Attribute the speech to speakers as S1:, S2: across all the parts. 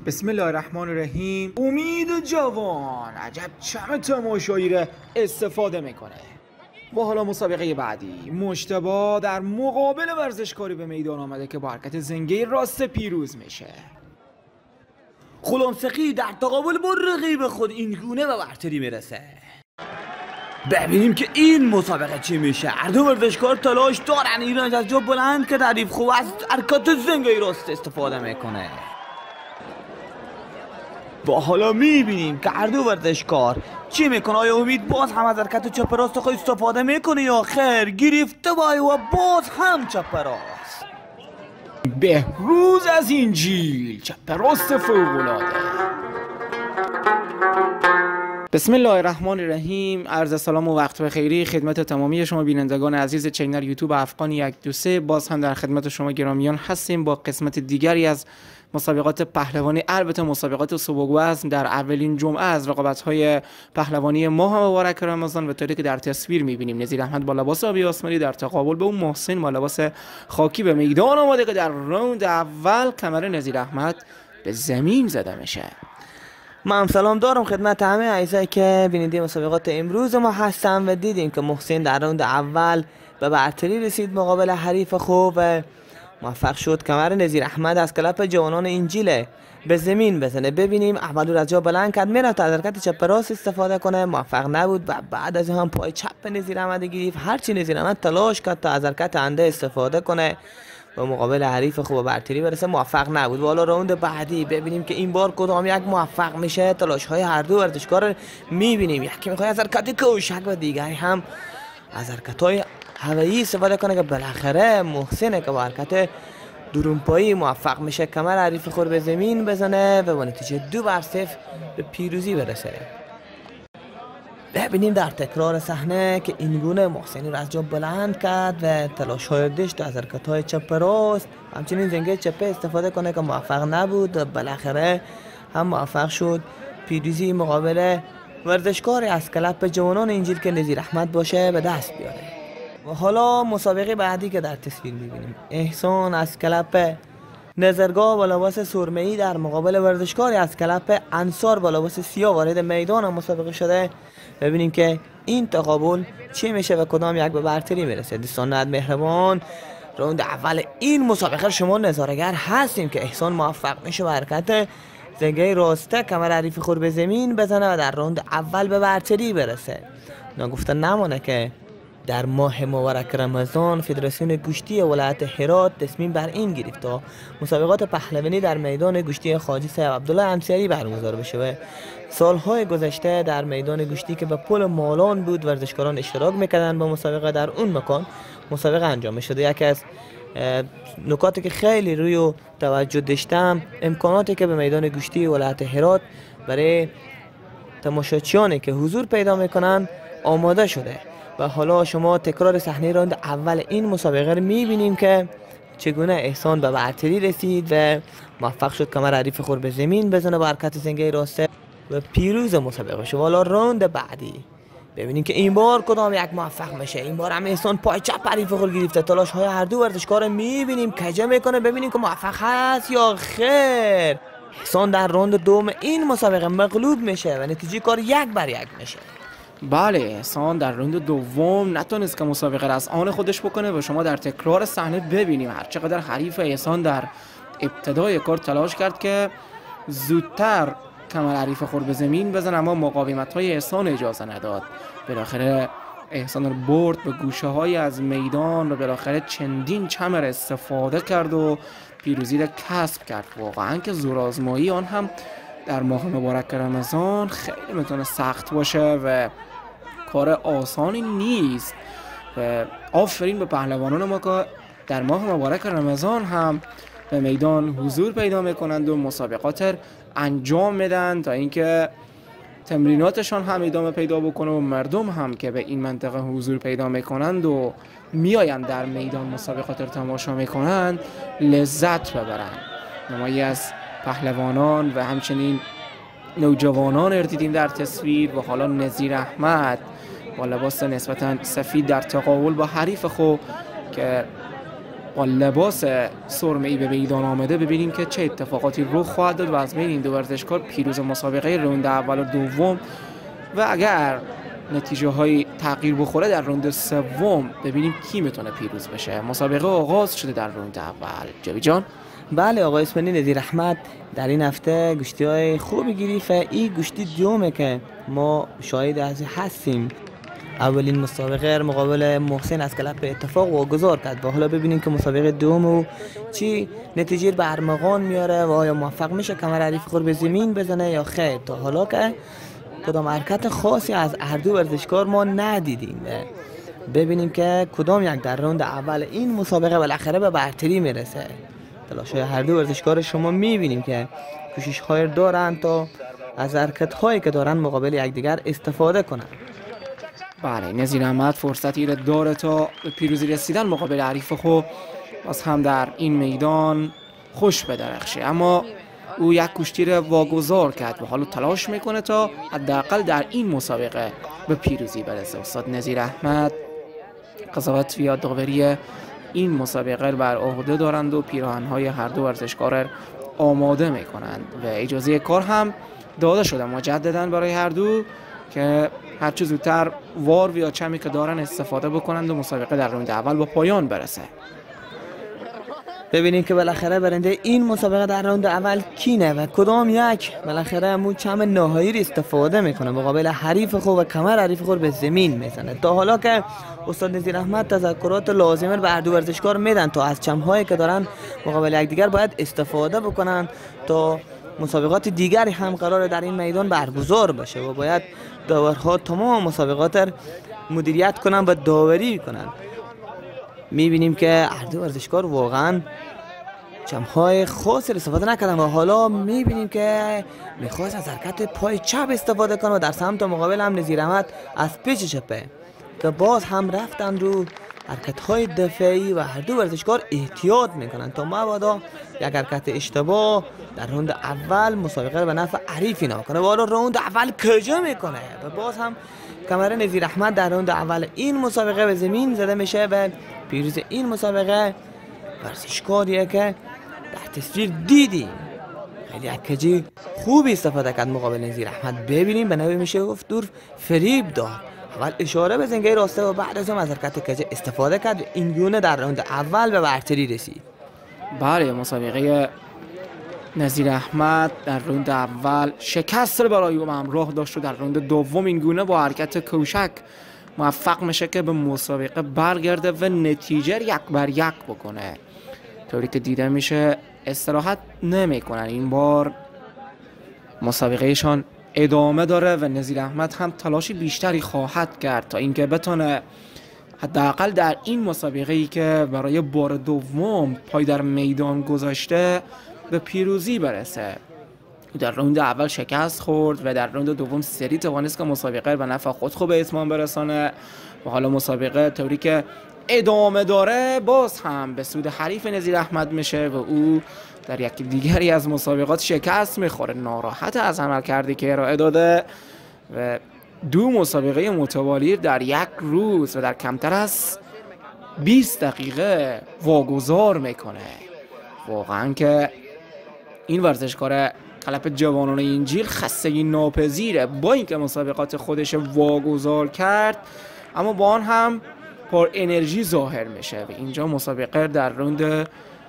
S1: بسم الله الرحمن الرحیم. امید جوان عجب چم تماشایی را استفاده میکنه. و حالا مسابقه بعدی مجتبی در مقابل ورزشکاری به میدان آمده که با حرکت زنگه راست پیروز میشه.
S2: خلمسقی در تقابل با رقیب خود این گونه به برتری میرسه. ببینیم که این مسابقه چی میشه. هر دو ورزشکار تلاش دارن ایران از جا بلند که تعریف خوب از حرکت زنگه راست استفاده میکنه. با حالا میبینیم که هر دو ورزشکار چی میکنه. آیا امید باز هم از حرکت چپ راست خود استفاده میکنه یا خیر گرفته و باز هم چپ راست.
S1: بهروز از اینجیل چپ راست فوق‌العاده. بسم الله الرحمن الرحیم. عرض سلام و وقت بخیری خدمت تمامی شما بینندگان عزیز چینل یوتیوب افغان 123. باز هم در خدمت شما گرامیان هستیم با قسمت دیگری از مسابقات پهلوانی. البته مسابقات سبک وزن در اولین جمعه از رقابت‌های پهلوانی ماه مبارک رمضان به طوری که در تصویر می‌بینیم نظیر احمد با لباس آبی آسمانی در تقابل به اون محسن با لباس خاکی به میدان آمده که در راوند اول کمر نظیر احمد به زمین زده میشه.
S2: من سلام دارم خدمت همه عزیزایی که بیننده مسابقات امروز ما هستم و دیدیم که محسن در راوند اول به برتری رسید مقابل حریف خوب و موفق شد کمر نظیر احمد از کلپ جوانان انجیل به زمین بزنه. ببینیم احمد رو از جا بلند کرد، میره تا از حرکت چپ راست استفاده کنه، موفق نبود و بعد از هم پای چپ نظیر احمد گرفت. هرچی نظیر احمد تلاش کرد تا از حرکت انده استفاده کنه و مقابل حریف خوب برتری برسه، موفق نبود. و حالا راوند بعدی ببینیم که این بار کدام یک موفق میشه. تلاش های هر دو ورزشکار میبینیم، یکی میخواد از حرکت کوشک و دیگری هم از حرکت های هوایی استفاده کنه که بالاخره محسنه که با حرکت درونپایی موفق میشه کمر حریف خود به زمین بزنه و با نتیجه 2-0 به پیروزی برسه. ببینیم در تکرار صحنه که این گونه محسنی رو از جا بلند کرد و تلاش های داشت از حرکت های چپ راست همچنین زنگه چپه استفاده کنه که موفق نبود و بالاخره هم موفق شد پیروزی مقابل ورزشکاری از کلپ جوانان انجیل که نظیر احمد باشه به دست بیاره. و حالا مسابقه بعدی که در تصویر میبینیم احسان از کلپ نظرگاه با لباس سرمه‌ای در مقابل ورزشکاری از کلپ انصار با لباس سیاه وارد میدان مسابقه شده. ببینیم که این تقابل چی میشه و کدام یک به برتری میرسه. دوستان مهربان راوند اول این مسابقه شما نظاره‌گر هستیم که احسان موفق میشه به حرکت زنگه راسته کمر حریف خود به زمین بزنه و در راوند اول به برتری برسه. نگفته نمانه که در ماه مبارک رمضان فدراسیون گوشتی ولایت هرات تصمیم بر این گرفت تا مسابقات پهلوانی در میدان گوشتی خواجه صاحب عبدالله انصاری برگزار بشه و سالهای گذشته در میدان گوشتی که به پل مالان بود ورزشکاران اشتراک میکردن با مسابقه در اون مکان مسابقه انجام شده. یکی از نکاتی که خیلی روی توجه داشتم امکاناتی که به میدان گوشتی ولایت هرات برای تماشاچیانی که حضور پیدا میکنن آماده شده. و حالا شما تکرار صحنه راوند اول این مسابقه رو میبینیم که چگونه احسان به برتری رسید و موفق شد کمر حریف خود به زمین بزنه با حرکت زنگه راسته و پیروز مسابقه شد. حالا راوند بعدی ببینیم که این بار کدام یک موفق میشه. این بار هم احسان پای چپ حریف خود گرفته. تلاش های هر دو ورزشکار میبینیم کجا میکنه. ببینیم که موفق هست یا خیر. احسان در راوند دوم این مسابقه مغلوب میشه و نتیجه کار 1-1 میشه.
S1: بله، احسان در راوند دوم نتونست که مسابقه را از آن خودش بکنه و شما در تکرار صحنه ببینیم هر چقدر حریف احسان در ابتدای کار تلاش کرد که زودتر کمر حریف خود به زمین بزنه اما مقاومت های احسان اجازه نداد. بالاخره احسان رو برد به گوشه های از میدان و بالاخره چندین چمر استفاده کرد و پیروزی را کسب کرد. واقعا که زورآزمایی آن هم در ماه مبارک رمضان خیلی میتونه سخت باشه و کار آسانی نیست و آفرین به پهلوانان ما که در ماه مبارک رمضان هم به میدان حضور پیدا میکنند و مسابقات انجام میدن تا اینکه تمریناتشان هم ادامه پیدا بکنه و مردم هم که به این منطقه حضور پیدا میکنند و میآیند در میدان مسابقات رو تماشا میکنند لذت ببرند. نمایی از پهلوانان و همچنین نوجوانان رو دیدیم در تصویر. و حالا نظیر احمد با لباس نسبتا سفید در تقابل با حریف خود که با لباس سرمه‌ای به میدان آمده ببینیم که چه اتفاقاتی رخ خواهد داد و از بین این دو ورزشکار پیروز مسابقه راند اول و دوم و اگر نتیجه های تغییر بخوره در راند سوم ببینیم کی میتونه پیروز بشه. مسابقه آغاز شده در راند اول. جوی جان.
S2: بله آقای اسمانی، نظیر احمد در این هفته گشتی های خوبی گرفت. این گشتی دومه که ما شاهد از هستیم. اولین مسابقه مقابل محسن از کلب اتفاق واگذار کرد و حالا ببینیم که مسابقه دوم چی نتیجه به ارمغان میاره و آیا موفق میشه کمر حریف خود به زمین بزنه یا خیر. تا حالا که کدام حرکت خاصی از هر دو ورزشکار ما ندیدیم. ببینیم که کدام یک در راند اول این مسابقه بالاخره به برتری میرسه. تلاش‌های هر دو ورزشکار شما میبینیم که کوشش‌های دارن تا از حرکت‌هایی که دارن مقابل یکدیگر استفاده کنن.
S1: بله، نظیر احمد فرصتی را داره تا به پیروزی رسیدن مقابل حریف خود باز هم در این میدان خوش بدرخشه، اما او یک کشتی را واگذار کرد و حالا تلاش میکنه تا حداقل در این مسابقه به پیروزی برسه. استاد نظیر احمد قضاوت و یادآوری این مسابقه بر عهده دارند و پیراهن‌های هر دو ورزشکار آماده میکنند و اجازه کار هم داده شده مجددا برای هر دو که هرچه زودتر وار و یا چمی که دارن استفاده بکنند و مسابقه در راند اول با پایان برسه.
S2: ببینیم که بالاخره برنده این مسابقه در راند اول کینه و کدام یک بالاخره همون چم نهایی رو استفاده میکنه مقابل حریف خود و کمر حریف خود به زمین میزنه. تا حالا که استاد نظیر احمد تذکرات لازمه به هر دو ورزشکار میدن تا از چم‌هایی که دارن مقابل یکدیگر باید استفاده بکنن تا مسابقات دیگری هم قرار در این میدان برگزار بشه و باید داورها تمام مسابقات مدیریت کنن و داوری کنن. میبینیم که هر دو ورزشکار واقعا چم‌های خاصی استفاده نکردن و حالا میبینیم که میخواست از حرکت پای چپ استفاده کنه و در سمت مقابل هم نظیر احمد از پیچ چپه که باز هم رفتن رو حرکت‌های دفاعی و هر دو ورزشکار احتیاط میکنن تا مبادا یک حرکت اشتباه در راند اول مسابقه به نفع حریفی نکنه و حالا راند اول کجا میکنه و باز هم کمر نظیر احمد در راند اول این مسابقه به زمین زده میشه و پیروز این مسابقه ورزشکاریه که در تصویر دیدیم خیلی کجی خوبی استفاده کرد مقابل نظیر احمد. ببینیم به نوعی میشه گفت دور فریب داد، اول اشاره به زنگه راسته و بعد از اون از حرکت کجی استفاده کرد و این گونه در راند اول به برتری رسید.
S1: بله، مسابقه نظیر احمد در راند اول شکست رو برای او همراه داشت و در راند دوم این گونه با حرکت کوشک موفق میشه که به مسابقه برگرده و نتیجه 1-1 بکنه. طوری که دیده میشه استراحت نمیکنن، این بار مسابقهشان ادامه داره و نظیر احمد هم تلاشی بیشتری خواهد کرد تا اینکه بتونه حداقل در این مسابقه‌ای که برای بار دوم پای در میدان گذاشته به پیروزی برسه. در راند اول شکست خورد و در راند دوم سری توانست که مسابقه به نفع خود به اتمام برسانه و حالا مسابقه طوری که ادامه داره باز هم به سود حریف نظیر احمد میشه و او در یکی دیگری از مسابقات شکست میخوره. ناراحت از عمل کردی که ارائه داده و دو مسابقه متوالی در یک روز و در کمتر از 20 دقیقه واگذار میکنه. واقعا که این ورزشکار کلپ جوانان انجیل خستگی ناپذیره، با اینکه مسابقات خودش واگذار کرد اما با آن هم پر انرژی ظاهر میشه و اینجا مسابقه در راند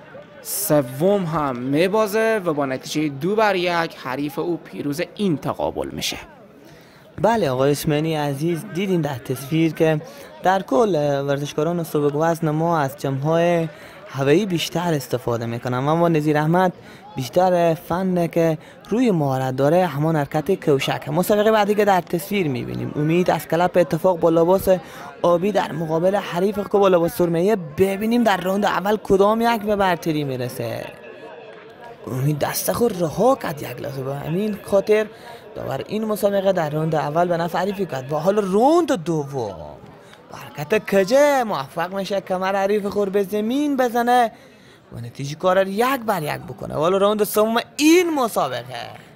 S1: سوم هم میبازه و با نتیجه 2-1 حریف او پیروز این تقابل میشه.
S2: بله آقای اسمانی عزیز، دیدیم در تصویر که در کل ورزشکاران سبک وزن ما از جمع‌های هوایی بیشتر استفاده میکنن و اما نظیر احمد بیشتر فنه که روی مهارت داره همان حرکت کوشک. مسابقه بعدی که در تصویر میبینیم امید از کلب اتفاق با لباس آبی در مقابل حریف که با لباس سرمه‌ای، ببینیم در راند اول کدام یک به برتری میرسه. امید دست خود رها کرد یک لحظه، به همین خاطر داور این مسابقه در راند اول به نفع حریفی کرد و حالا راند دوم حرکت کجه موفق میشه کمر حریف خود به زمین بزنه و نتیجه کار 1-1 بکنه. حالا راند سوم این مسابقه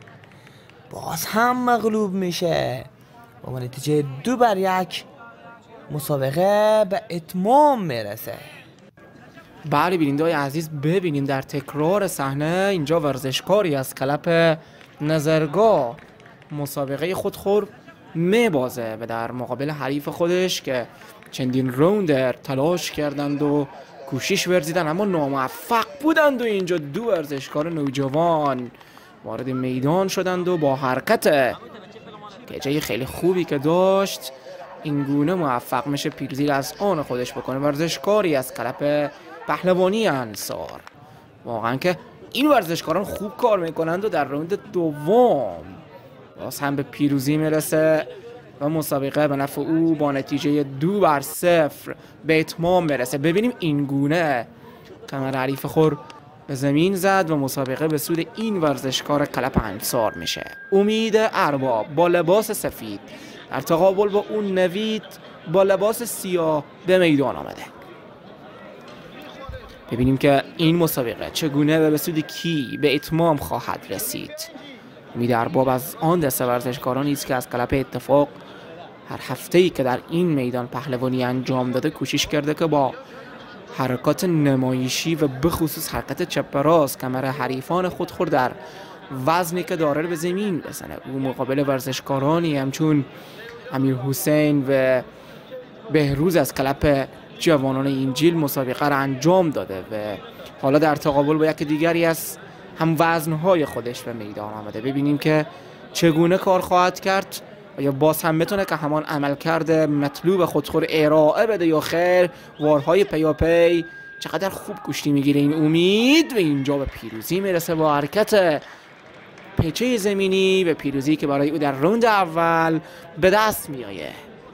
S2: باز هم مغلوب میشه و با نتیجه 2-1 مسابقه به اتمام میرسه.
S1: بله بیننده‌های عزیز، ببینیم در تکرار صحنه اینجا ورزشکاری از کلپ نظرگاه مسابقه خودخور میبازه و در مقابل حریف خودش که چندین راوند تلاش کردند و کوشش ورزیدن اما ناموفق بودند و اینجا دو ورزشکار نوجوان وارد میدان شدند و با حرکت گیجه خیلی خوبی که داشت این گونه موفق میشه پیروزی از آن خودش بکنه. ورزشکاری از کلپ پهلوانی انصار، واقعا که این ورزشکاران خوب کار میکنند و در راوند دوم باز هم به پیروزی میرسه و مسابقه به نفع او با نتیجه 2-0 به اتمام برسه. ببینیم این گونه کمر حریف خور به زمین زد و مسابقه به سود این ورزشکار کلپ انصار میشه. امید ارباب با لباس سفید در تقابل با اون نوید با لباس سیاه به میدان آمده. ببینیم که این مسابقه چگونه و به سود کی به اتمام خواهد رسید. امید ارباب از آن دسته ورزشکارانی است که از کلپ اتفاق هر هفته‌ای که در این میدان پهلوانی انجام داده کوشش کرده که با حرکات نمایشی و بخصوص حرکت چپ راست کمر حریفان خود در وزنی که داره به زمین بزنه. او مقابل ورزشکارانی همچون امیر حسین و بهروز از کلپ جوانان انجیل مسابقه را انجام داده و حالا در تقابل با یک دیگری از هم وزنهای خودش به میدان آمده. ببینیم که چگونه کار خواهد کرد، یا باز هم بتونه که همان عملکرد مطلوب خودخور ارائه بده یا خیر. وارهای پیاپی چقدر خوب کشتی میگیره این امید و اینجا به پیروزی میرسه با حرکت پیچه زمینی به پیروزی که برای او در راوند اول به دست میآید.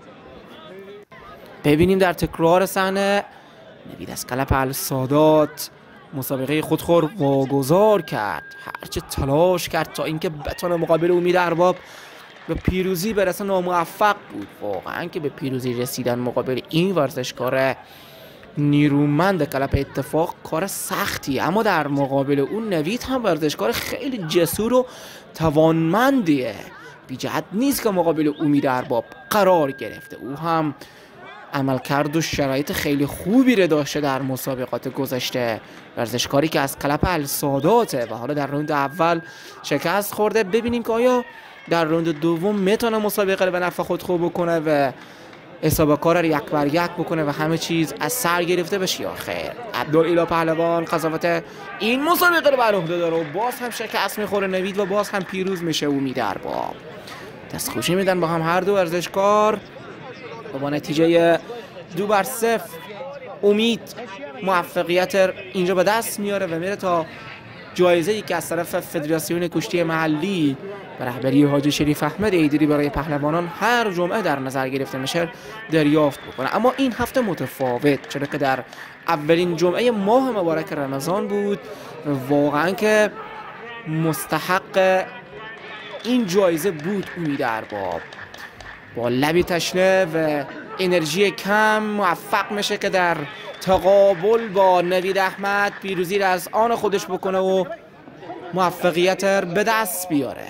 S1: ببینیم در تکرار صحنه نوید از کلپ السادات مسابقه خودخور واگذار کرد، هرچه تلاش کرد تا اینکه بتونه مقابل امید ارباب به پیروزی برسه ناموفق بود. واقعا که به پیروزی رسیدن مقابل این ورزشکار نیرومند کلپ اتفاق کار سختی، اما در مقابل اون نوید هم ورزشکار خیلی جسور و توانمندیه. بی جهت نیست که مقابل امید ارباب قرار گرفته. او هم عملکرد و شرایط خیلی خوبی رو داشته در مسابقات گذشته. ورزشکاری که از کلپ الساداته و حالا در راوند اول شکست خورده. ببینیم که آیا در راوند دوم میتونه مسابقه رو به نفع خود خوب بکنه و حساب کار رو 1-1 بکنه و همه چیز از سر گرفته بشه یا خیر. عبدالله پهلوان قضاوت این مسابقه رو بر عهده داره و باز هم شکست میخوره نوید و باز هم پیروز میشه امید ارباب. دستخوشی میدن با هم هر دو ورزشکار و با نتیجه 2-0 امید موفقیت اینجا به دست میاره و میره تا جایزه‌ای که از طرف فدراسیون کشتی محلی به رهبری حاجی شریف احمد ایدری برای پهلوانان هر جمعه در نظر گرفته میشه دریافت بکنه. اما این هفته متفاوت، چرا که در اولین جمعه ماه مبارک رمضان بود و واقعا که مستحق این جایزه بود. امید ارباب با لبی تشنه و انرژی کم موفق میشه که در تقابل با نوید احمد پیروزی را از آن خودش بکنه و موفقیت به دست بیاره.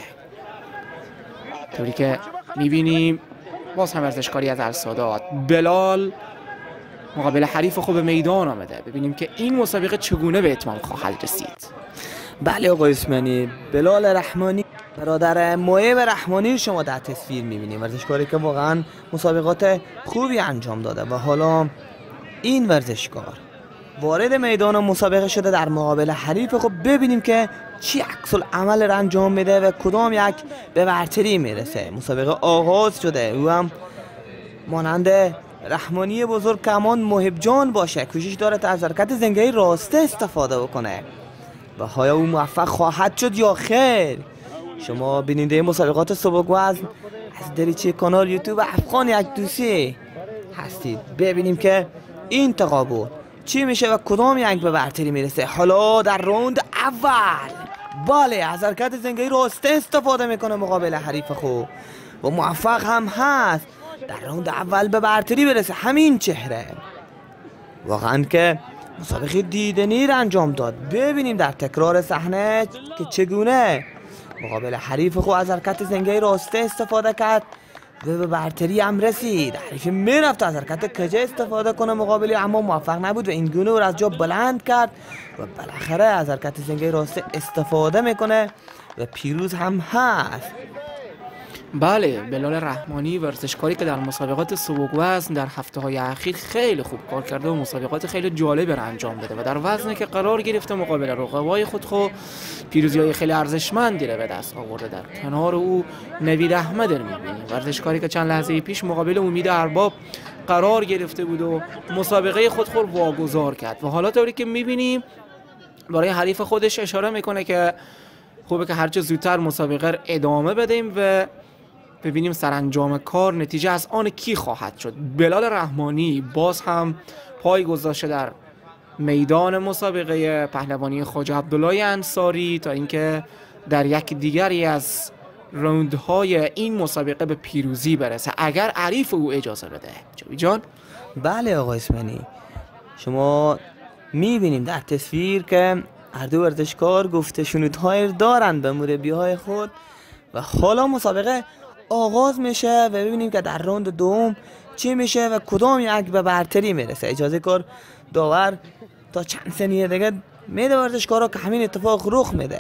S1: طوری که میبینیم باز هم ورزشکاری از السادات بلال مقابل حریف خوب میدان آمده. ببینیم که این مسابقه چگونه به اتمام خواهد رسید.
S2: بله آقای اسمانی، بلال رحمانی برادر معیب رحمانی شما در تصویر میبینیم، ورزشکاری که واقعا مسابقات خوبی انجام داده و حالا این ورزشکار وارد میدان مسابقه شده در مقابل حریف. خب ببینیم که چی عکس العمل را انجام میده و کدام یک به برتری میرسه. مسابقه آغاز شده، او هم مانند رحمانی بزرگ کمان محب جان باشه، کوشش داره تا از حرکت زنگه راسته استفاده بکنه و آیا او موفق خواهد شد یا خیر؟ شما بیننده مسابقات سبک وزن از دریچه کانال یوتیوب افغان یک دوستی هستید. ببینیم که این تقابل چی میشه و کدام یک به برتری میرسه. حالا در راوند اول بله از حرکت زنگه راسته استفاده میکنه مقابل حریف خوب و موفق هم هست در راوند اول به برتری برسه. همین چهره واقعا که مسابقه دیدنی را انجام داد. ببینیم در تکرار صحنه که چگونه مقابل حریف خود از حرکت زنگه راسته استفاده کرد و به برتری هم رسید. حریف میرفت از حرکت کجا استفاده کنه مقابلی، اما موفق نبود و این گونه او را از جا بلند کرد و بالاخره از حرکت زنگه راسته استفاده میکنه و پیروز هم هست.
S1: بله، بلال رحمانی ورزشکاری که در مسابقات سبک وزن در هفته‌های اخیر خیلی خوب کار کرده و مسابقات خیلی جالبی را انجام داده و در وزنی که قرار گرفته مقابل رقبای خود پیروزی‌های خیلی ارزشمندی را به دست آورده. در کنار او نوید احمد رو می‌بینیم، ورزشکاری که چند لحظه پیش مقابل امید ارباب قرار گرفته بود و مسابقه خود واگذار کرد و حالا طوری که می‌بینیم برای حریف خودش اشاره میکنه که خوبه که هرچه زودتر مسابقه رو ادامه بدیم و ببینیم سرانجام کار نتیجه از آن کی خواهد شد. بلال رحمانی باز هم پای گذاشته در میدان مسابقه پهلوانی خواجه عبدالله انصاری تا اینکه در یک دیگری از راندهای این مسابقه به پیروزی برسه اگر حریف او اجازه بده. جوی جان؟
S2: بله آقا اسمنی، شما میبینیم در تصویر که هر دو ورزشکار گفته شنودهای دارند به مربیهای خود و حالا مسابقه آغاز میشه و ببینیم که در راند دوم چی میشه و کدام یک به برتری میرسه. اجازه کار داور تا چند ثانیه دیگه میده ورزشکارا که همین اتفاق رخ میده.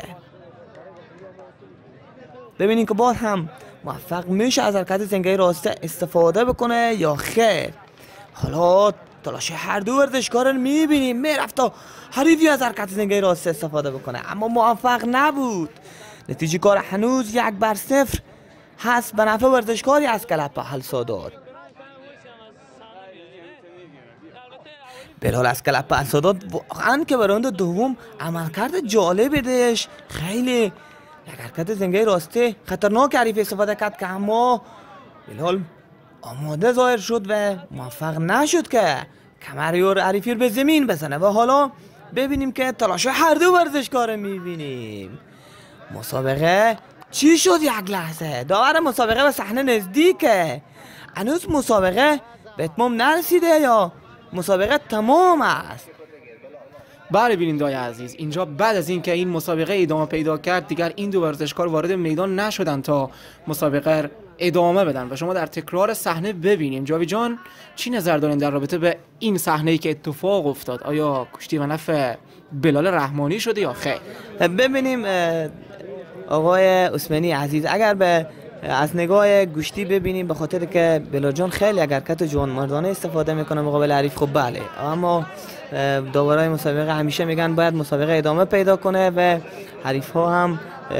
S2: ببینیم که باز هم موفق میشه از حرکت زنگه راسته استفاده بکنه یا خیر. حالا تلاش هر دو ورزشکار رو میبینیم میرفت تا حریفی از حرکت زنگه راسته استفاده بکنه اما موفق نبود. نتیجه کار هنوز 1-0 هست به نفع ورزشکاری از کلب پهلسادات. بلال از کلب پهلسادات واقعا که به راند دوم عملکرد جالبی داشت، خیلی یک حرکت زنگه راسته خطرناک حریف استفاده کرد که اما بلال آماده ظاهر شد و موفق نشد که کمر یور حریفی رو به زمین بزنه. و حالا ببینیم که تلاش هر دو ورزشکار میبینیم. مسابقه چی شد؟ یک لحظه داور مسابقه به صحنه نزدیکه. هنوز مسابقه به اتمام نرسیده یا مسابقه تمام است؟
S1: بله بینندگان عزیز، اینجا بعد از اینکه این مسابقه ادامه پیدا کرد دیگر این دو ورزشکار وارد میدان نشدن تا مسابقه ادامه بدن و شما در تکرار صحنه ببینیم. جاوید جان چی نظر دارین در رابطه به این صحنه‌ای که اتفاق افتاد؟ آیا کشتی و نفع بلال رحمانی شده یا خیر؟
S2: ببینیم آقای اسمنی عزیز، اگر به از نگاه گوشتی ببینیم به خاطر که بلال جان خیلی حرکت جوان مردانه استفاده میکنه مقابل حریف، خب بله، اما داورای مسابقه همیشه میگن باید مسابقه ادامه پیدا کنه و حریف ها هم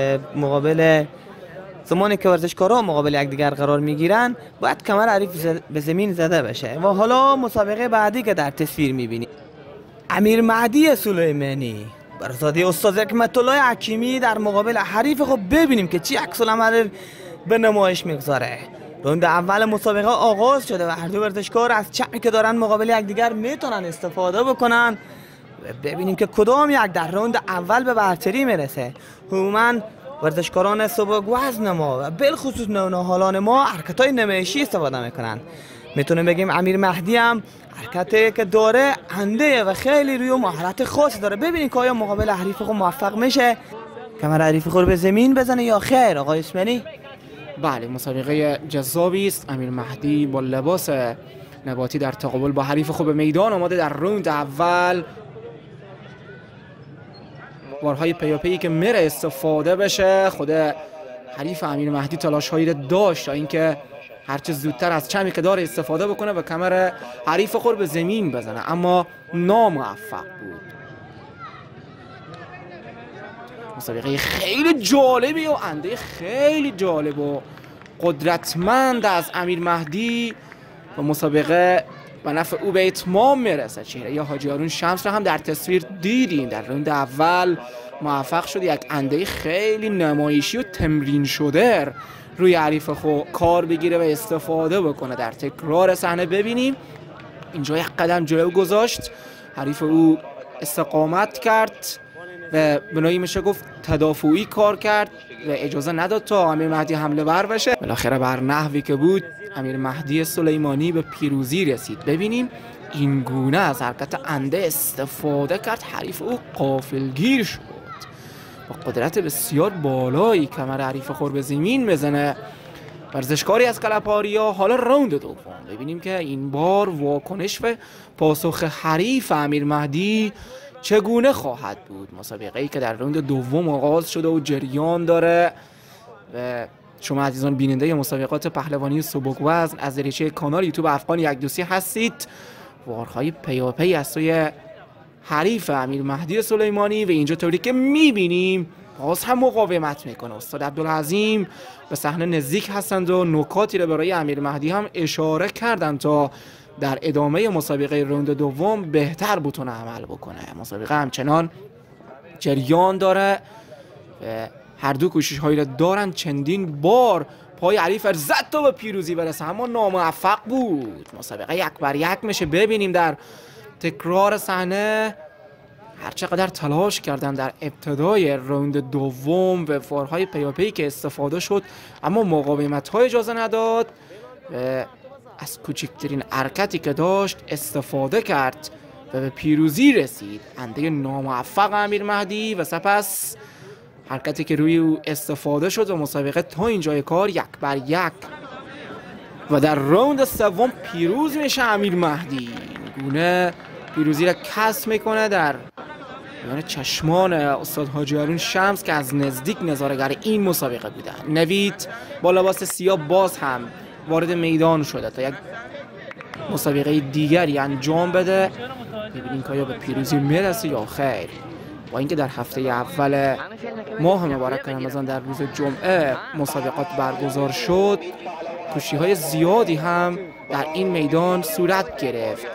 S2: مقابل زمانی که ورزشکارا مقابل یکدیگر قرار میگیرن باید کمر حریف به زمین زده بشه. و حالا مسابقه بعدی که در تصویر میبینیم امیر مهدی سلیمانی برزاده استاد حکمت الله حکیمی در مقابل حریف، خب ببینیم که چی عکس العمل به نمایش میگذاره. راند اول مسابقه آغاز شده و هر دو ورزشکار از چمی که دارن مقابل یکدیگر میتونن استفاده بکنن و ببینیم که کدام یک در راند اول به برتری میرسه. عموما ورزشکاران سبک وزن ما و بالخصوص نونهالان ما حرکت‌های نمایشی استفاده میکنن. میتونیم بگیم امیر مهدی هم حرکتی که داره انده و خیلی روی مهارت خاصی داره. ببینید که آیا مقابل حریف خود موفق میشه کمر حریف خود به زمین بزنه یا خیر. آقای اسمنی؟
S1: بله، مسابقه جذابی است. امیر مهدی با لباس نباتی در تقابل با حریف خود به میدان آماده در راند اول. بارهای پیاپی که میره استفاده بشه. خود حریف امیر مهدی تلاش‌هایی داشت تا اینکه هرچه زودتر از چمی که داره استفاده بکنه و کمر حریف خود به زمین بزنه، اما ناموفق بود. مسابقه خیلی جالبی و انده خیلی جالب و قدرتمند از امیر مهدی و مسابقه به نفع او به اتمام میرسه. چهره یا حاجی هارون شمس رو هم در تصویر دیدیم. در راند اول موفق شد یک انده خیلی نمایشی و تمرین شده روی حریف خود کار بگیره و استفاده بکنه. در تکرار صحنه ببینیم اینجا یک قدم جلو گذاشت، حریف او استقامت کرد و بنایی میشه گفت تدافعی کار کرد و اجازه نداد تا امیر مهدی حمله ور بشه. بالاخره بر نحوی که بود امیر مهدی سلیمانی به پیروزی رسید. ببینیم این گونه از حرکت انده استفاده کرد، حریف او غافلگیر شد. با قدرت بسیار بالایی کمر حریف خود به زمین بزنه ورزشکاری از کلپاریا. حالا راوند دوم ببینیم که این بار واکنش و پاسخ حریف امیر مهدی چگونه خواهد بود. مسابقه‌ای که در راوند دوم آغاز شده و جریان داره و شما عزیزان بیننده مسابقات پهلوانی سبک وزن از دریچه کانال یوتیوب افغان 123 هستید. وارهای پیاپی از سوی حریف امیر مهدی سلیمانی و اینجا طوری که میبینیم باز هم مقاومت میکنه. استاد عبدالعظیم به صحنه نزدیک هستند و نکاتی رو برای امیر مهدی هم اشاره کردند تا در ادامه مسابقه راوند دوم بهتر بتونه عمل بکنه. مسابقه همچنان جریان داره و هر دو کوشش هایی را دارن. چندین بار پای حریف زد تا به پیروزی برسه اما ناموفق بود. مسابقه 1-1 میشه. ببینیم در تکرار صحنه هرچقدر تلاش کردن در ابتدای راوند دوم و فارهای پیاپی که استفاده شد اما مقاومت های اجازه نداد و از کوچکترین حرکتی که داشت استفاده کرد و به پیروزی رسید. انده ناموفق امیر مهدی و سپس حرکتی که روی او استفاده شد و مسابقه تا اینجای کار 1-1 و در راوند سوم پیروز میشه امیر مهدی. گونه پیروزی را کسب میکنه در میان چشمان استاد حاجی هارون شمس که از نزدیک نظاره‌گر این مسابقه بودن. نوید با لباس سیاه باز هم وارد میدان شده تا یک مسابقه دیگری انجام بده. ببینیم که آیا به پیروزی میرسه یا خیر. با اینکه در هفته اول ماه مبارک رمضان در روز جمعه مسابقات برگزار شد، کوشش‌های زیادی هم در این میدان صورت گرفت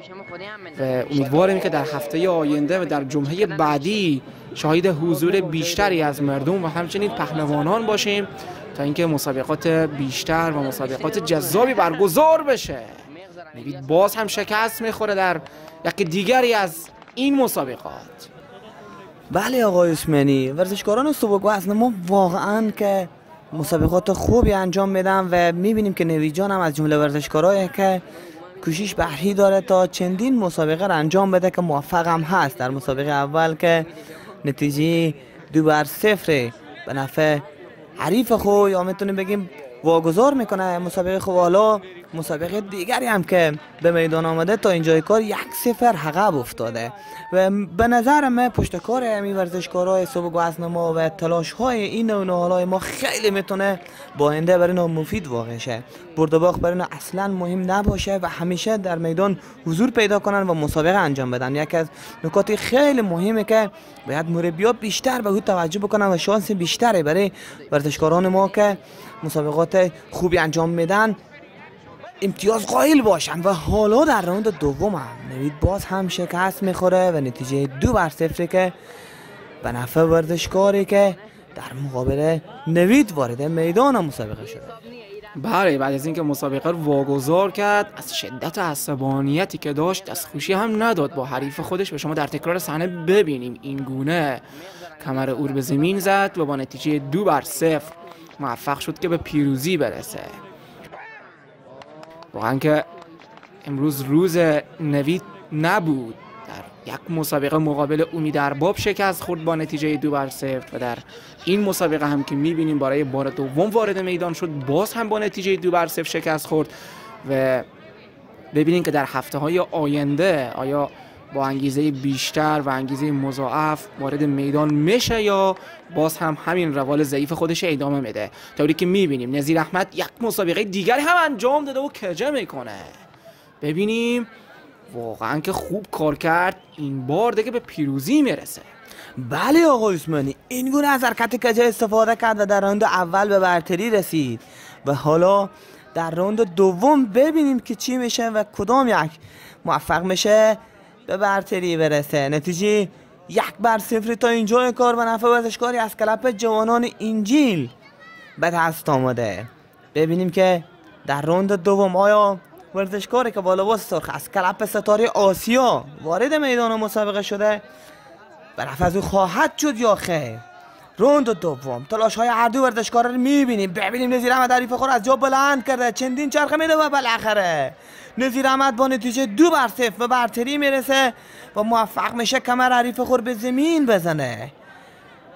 S1: و امیدواریم که در هفته آینده و در جمعه بعدی شاهد حضور بیشتری از مردم و همچنین پهلوانان باشیم تا اینکه مسابقات بیشتر و مسابقات جذابی برگزار بشه. نوید باز هم شکست میخوره در یک دیگری از این مسابقات.
S2: بله آقای اسمانی، ورزشکاران سبک وزن ما واقعا که مسابقات خوبی انجام میدن و میبینیم که نوید جان هم از جمله ورزشکارایی که کوشش بحری داره تا چندین مسابقه را انجام بده که موفق هم هست. در مسابقه اول که نتیجه 2-0 به نفع حریف خود یا میتونیم بگیم واگذار میکنه مسابقه خوب. حالا مسابقه دیگری هم که به میدان آمده تا اینجای کار 1-0 عقب افتاده و به نظر من پشت کار همین ورزشکارای سبک وزن ما و تلاش های این و نهالای ما خیلی میتونه با آینده برای اینا مفید واقع شه. برد و باخت برای اینا اصلا مهم نباشه و همیشه در میدان حضور پیدا کنن و مسابقه انجام بدن. یکی از نکات خیلی مهمه که باید مربی‌ها بیشتر به اون توجه بکنن و شانس بیشتری برای ورزشکاران ما که مسابقات خوبی انجام میدن امتیاز قائل باشن. و حالا در راوند دوم هم نوید باز هم شکست میخوره و نتیجه 2-0 که به نفع ورزشکاری که در مقابل نوید وارد میدان مسابقه شده.
S1: بله، بعد از اینکه مسابقه رو واگذار کرد از شدت عصبانیتی که داشت دستخوشی هم نداد با حریف خودش و شما در تکرار صحنه ببینیم این گونه کمر او به زمین زد و با نتیجه 2-0 موفق شد که به پیروزی برسه. واقعا که امروز روز نوید نبود. در یک مسابقه مقابل امید ارباب شکست خورد با نتیجه 2-0 و در این مسابقه هم که میبینیم برای بار دوم وارد میدان شد باز هم با نتیجه 2-0 شکست خورد و ببینیم که در هفته های آینده آیا با انگیزه بیشتر و انگیزه مضاعف وارد میدان میشه یا باز هم همین روال ضعیف خودش ادامه میده. طوری که میبینیم نظیر احمد یک مسابقه دیگری هم انجام داده و کجه میکنه. ببینیم واقعا که خوب کار کرد، این بار دیگه به پیروزی میرسه.
S2: بله آقای عثمانی، این گونه از حرکت کجه استفاده کرد و در راوند اول به برتری رسید و حالا در راوند دوم ببینیم که چی میشه و کدام یک موفق میشه به برتری برسه. نتیجه 1-0 تا اینجای کار و نفع ورزشکاری از کلپ جوانان انجیل به دست آمده. ببینیم که در راوند دوم آیا ورزشکاری که با لباس سرخ از کلپ ستاره آسیا وارد میدان مسابقه شده به نفع از او خواهد شد یا خیر. راوند دوم تلاش های هر دو ورزشکار رو میبینیم. ببینیم نظیر احمد حریف خود از جا بلند کرده، چندین چرخه میده و بالاخره نظیر احمد با نتیجه 2-0 به برتری میرسه و موفق میشه کمر حریف خود به زمین بزنه.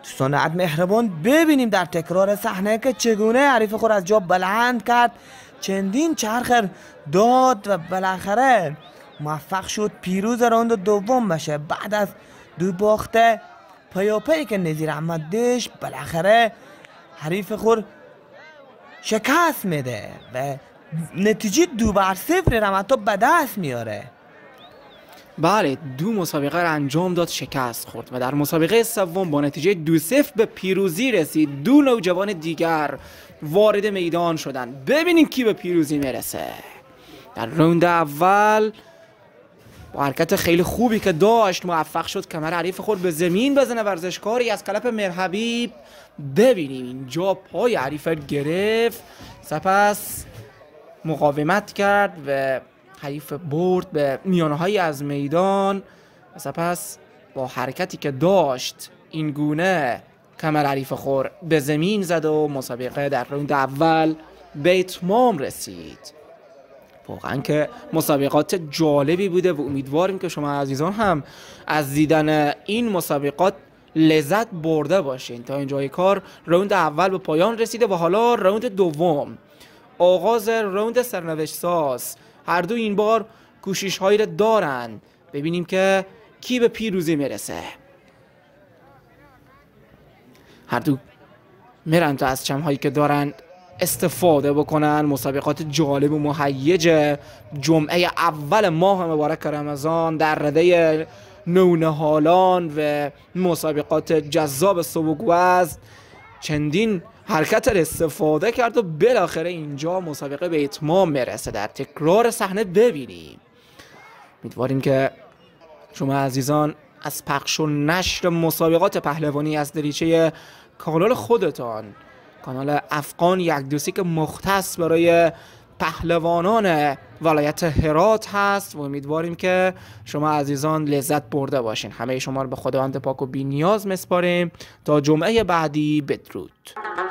S2: دوستان عد مهربان ببینیم در تکرار صحنه که چگونه حریف خود از جا بلند کرد، چندین چرخ داد و بالاخره موفق شد پیروز راوند دوم بشه. بعد از دو باخته پیاپی که نظیر احمد داشت، بالاخره حریف خود شکست میده و نتیجه 2-0 رمتا به دست میاره.
S1: بله، 2 مسابقه را انجام داد، شکست خورد و در مسابقه سوم با نتیجه 2-0 به پیروزی رسید. 2 نوجوان دیگر وارد میدان شدن. ببینیم کی به پیروزی میرسه. در راوند اول با حرکت خیلی خوبی که داشت موفق شد کمر حریف خود به زمین بزنه. ورزشکاری از کلپ مرحبیب، ببینیم اینجا پای حریف گرفت، سپس مقاومت کرد و حریف برد به میانه‌های از میدان و سپس با حرکتی که داشت این گونه کمر حریف خور به زمین زد و مسابقه در راوند اول به اتمام رسید. واقعا که مسابقات جالبی بوده و امیدواریم که شما عزیزان هم از دیدن این مسابقات لذت برده باشین. تا اینجای کار راوند اول به پایان رسیده و حالا راوند دوم، آغاز راوند سرنوشت ساز. هر دو این بار کوشش هایی را دارن. ببینیم که کی به پیروزی میرسه. هر دو میرن تا از چم هایی که دارن استفاده بکنن. مسابقات جالب و مهیج جمعه اول ماه مبارک رمضان در رده نونهالان و مسابقات جذاب سبک‌وزن چندین حرکت را استفاده کرد و بالاخره اینجا مسابقه به اتمام میرسه. در تکرار صحنه ببینیم. امیدواریم که شما عزیزان از پخش و نشر مسابقات پهلوانی از دریچه کانال خودتان، کانال افغان یکدوسی که مختص برای پهلوانان ولایت هرات هست، و امیدواریم که شما عزیزان لذت برده باشین. همه شما رو به خداوند پاک و بی نیاز میسپاریم. تا جمعه بعدی، بدرود.